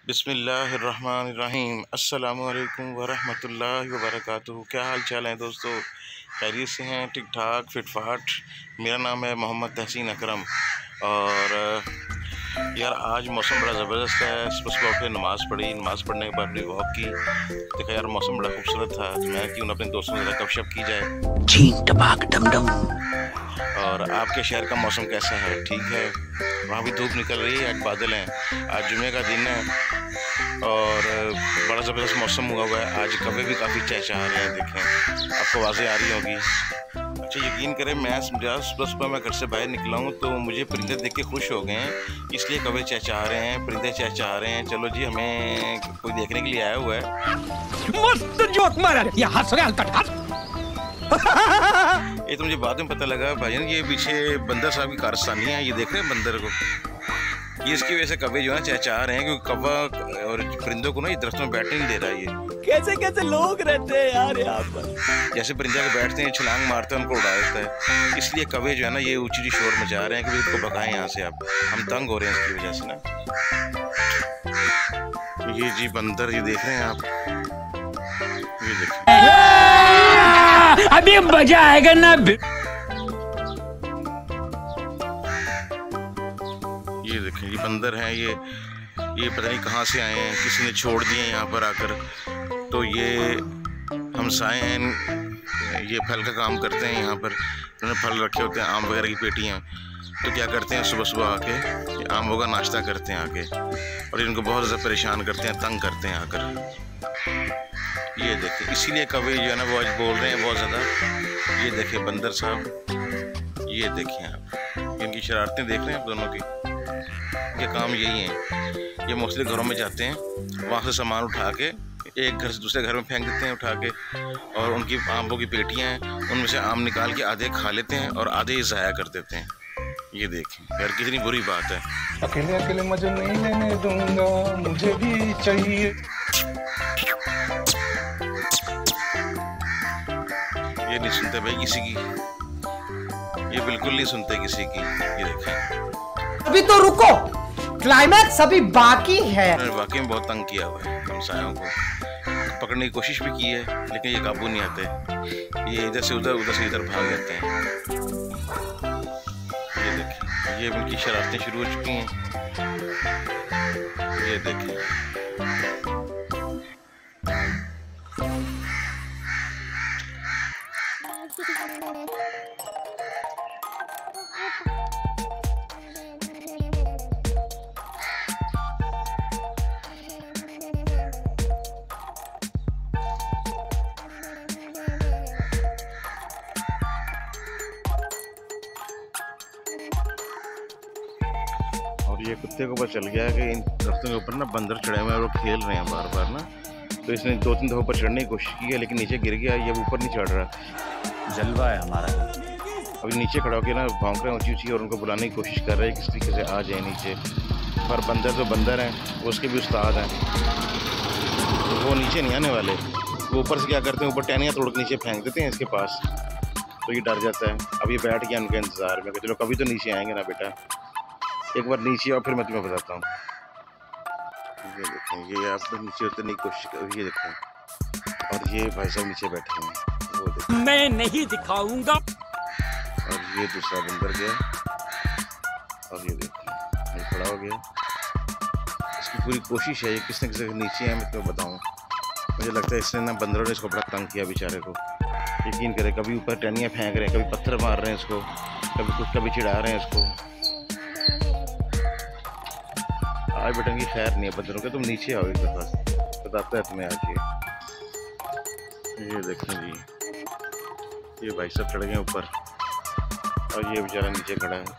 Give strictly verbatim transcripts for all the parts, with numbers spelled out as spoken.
बिस्मिल्लाहिर्रहमानिर्रहीम। अस्सलामु अलैकुम वरहमतुल्लाहि वबरकातुहू। क्या हाल चाल है दोस्तों? खैरियत से हैं? ठीक ठाक फिट फाट। मेरा नाम है मोहम्मद तहसीन अकरम। और यार आज मौसम बड़ा ज़बरदस्त है। सुबह सुबह उठे, नमाज़ पढ़ी, नमाज़ पढ़ने के बाद अपनी वॉक की। देखा यार मौसम बड़ा खूबसूरत था, तो मैं क्यों ना अपने दोस्तों से गपशप की जाए। चीन टपाक डम डम। और आपके शहर का मौसम कैसा है? ठीक है? वहाँ भी धूप निकल रही है, आज बादल हैं। आज जुमे का दिन है और बड़ा ज़बरदस्त मौसम हुआ हुआ है। आज कौवे भी काफ़ी चहचहा रहे हैं, देखें आपको आवाज़ें आ रही होगी। अच्छा यकीन करें, मैं समझा सुबह सुबह मैं घर से बाहर निकला हूँ तो मुझे परिंदे देख के खुश हो गए हैं, इसलिए कौवे चहचहा रहे हैं, परिंदे चहचहा रहे हैं। चलो जी, हमें कोई देखने के लिए आया हुआ है। मस्त जोक मारा रे, ये हंस रहे हंस। ये तो मुझे बाद में पता लगा भाईजान, ये पीछे बंदर साहब की कारस्तानी है। ये देख रहे हैं बंदर को, ये इसकी वजह से कौवे जो है चहचहा रहे हैं, क्योंकि कौवा और परिंदों को ना ये दरख्तों में बैठने नहीं दे रहा है। ये कैसे कैसे लोग रहते हैं यार यहाँ पर। जैसे परिंदे को बैठते हैं, छलांग मारते हैं, उनको उड़ा देता है। इसलिए कौवे जो है ना ये ऊंची ऊंची शोर मचा रहे हैं कि इनको भगाएं यहाँ से। आप हम तंग हो रहे हैं इसकी वजह से ना। ये जी बंदर, ये देख रहे हैं आप, ये देखिए अभी मजा आएगा ना। ये देखें, ये बंदर हैं। ये ये पता नहीं कहाँ से आए हैं, किसी ने छोड़ दिए यहाँ पर आकर। तो ये हमसाए हैं, ये फल का काम करते हैं यहाँ पर। उन्होंने फल रखे होते हैं, आम वगैरह की पेटियाँ। तो क्या करते हैं, सुबह सुबह आके ये आमों का नाश्ता करते हैं आके, और इनको बहुत ज़्यादा परेशान करते हैं, तंग करते हैं आकर। ये देखिए, इसीलिए कौवे जो है ना वो आज बोल रहे हैं बहुत ज़्यादा। ये देखिए बंदर साहब, ये देखिए आप, इनकी शरारतें देख रहे हैं आप दोनों की। ये काम यही है, ये मोस्टली घरों में जाते हैं, वहाँ से सामान उठा के एक घर से दूसरे घर में फेंक देते हैं उठा के। और उनकी आमों की पेटियाँ हैं, उनमें से आम निकाल के आधे खा लेते हैं और आधे ही ज़ाया कर देते हैं। ये देखें यार, कितनी बुरी बात है। अकेले अकेले मजे नहीं लेने दूंगा, मुझे भी चाहिए। ये नहीं सुनते भाई किसी की, ये बिल्कुल नहीं सुनते किसी की। ये देखें, अभी तो रुको, क्लाइमैक्स अभी बाकी है। उन्होंने वाकई में बहुत तंग किया हुआ है हमसायों को। पकड़ने की कोशिश भी की है, लेकिन ये काबू नहीं आते। ये इधर से उधर, उधर से इधर भाग जाते हैं। ये देखें, ये उनकी शरारतें शुरू हो चुकी हैं। ये देखें, और ये कुत्ते को पता चल गया है कि इन दरख्तों के ऊपर ना बंदर चढ़े हुए हैं और वो खेल रहे हैं बार बार ना। तो इसने दो तीन दफ़ा ऊपर चढ़ने की कोशिश की है, लेकिन नीचे गिर गया। ये ऊपर नहीं चढ़ रहा। जलवा है हमारा। अभी नीचे खड़ा होकर ना भौंक रहे हैं ऊँची ऊँची, और उनको बुलाने की कोशिश कर रहे हैं किस तरीके से आ जाए नीचे। पर बंदर तो बंदर हैं, उसके भी उस्ताद हैं, तो वो नीचे नहीं आने वाले। वो ऊपर से क्या करते हैं, ऊपर टहनियाँ तोड़ के नीचे फेंक देते हैं इसके पास। तो ये डर जाता है। अब ये बैठ गया उनके इंतज़ार में, चलो कभी तो नीचे आएंगे ना बेटा, एक बार नीचे और फिर मैं तुम्हें बताता हूँ। ये देखें, ये आप नीचे उतरने की कोशिश कर, ये देखें। और ये भाई साहब नीचे बैठे हैं, वो देखें। मैं नहीं दिखाऊंगा। और ये दूसरा बंदर गया, और ये देखें ये खड़ा हो गया। इसकी पूरी कोशिश है, ये किसने किसी के नीचे है मैं तुम्हें बताऊँ। मुझे लगता है इसने ना बंदरों ने इसको बड़ा तंग किया बेचारे को। यकीन करें, कभी ऊपर टहनियाँ फेंक रहे हैं, कभी पत्थर मार रहे हैं इसको, कभी कुछ कभी चिढ़ा रहे हैं इसको। आज बेटा की खैर नहीं है बंदरों के, तुम नीचे आओ एक दफा, बताता है तुम्हें आज ये। ये देखें जी, ये भाई सब चढ़ गए ऊपर और ये बेचारा नीचे खड़ा है।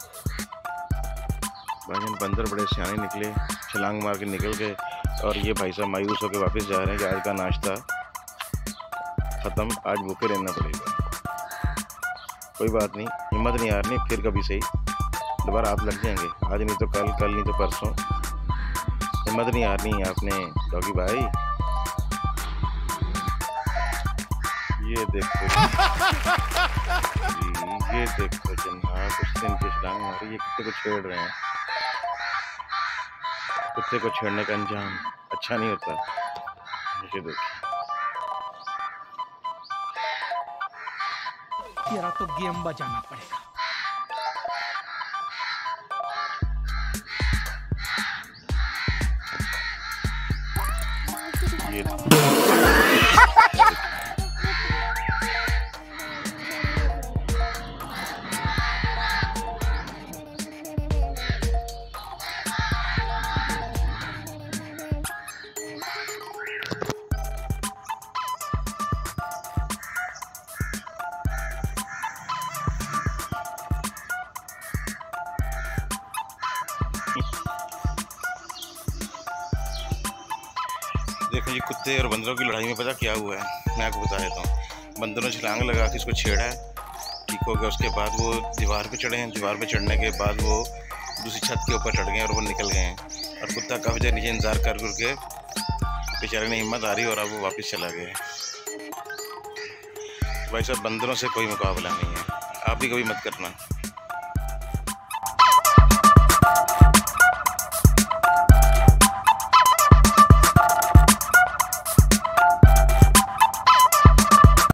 भाई बंदर बड़े सियाने निकले, छलांग मार के निकल गए, और ये भाई साहब मायूस होकर वापस जा रहे हैं कि आज का नाश्ता ख़त्म, आज भूखे रहना पड़ेगा। कोई बात नहीं, हिम्मत नहीं हारनी, फिर कभी सही दोबारा आप लग जाएंगे। आज नहीं तो कल, कल नहीं तो परसों। हिम्मत नहीं हारनी है आपने डॉगी भाई। ये देखो जी, ये देखो जनाब, उसने नीचे छलांग मारी। ये कुत्ते को छेड़ रहे हैं, कुत्ते को छेड़ने का अंजाम। अच्छा नहीं होता। ये देखिए तेरा तो गेम बजाना पड़ेगा। ये देखो, ये कुत्ते और बंदरों की लड़ाई में पता क्या हुआ है, मैं आपको बता देता हूँ। बंदरों ने छलांग लगा के इसको छेड़ा है, ठीक हो गया। उसके बाद वो दीवार पे चढ़े हैं, दीवार पे चढ़ने के बाद वो दूसरी छत के ऊपर चढ़ गए और वो निकल गए हैं। और कुत्ता काफ़ी देर नीचे इंतज़ार कर करके बेचारे ने हिम्मत हारी और अब वो वापस चला गया। भाई साहब, बंदरों से कोई मुकाबला नहीं है, आप भी कभी मत करना।